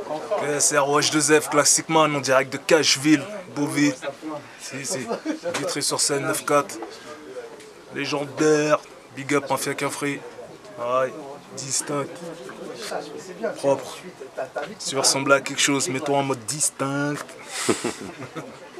C'est ROH2F, Classic Man, en direct de Cashville, Beauville. Si. Vitry sur scène, 9-4. Légendaire. Big up, Mafia Cafri. Ouais, distinct. Propre. Si tu veux ressembler à quelque chose, mets-toi en mode distinct.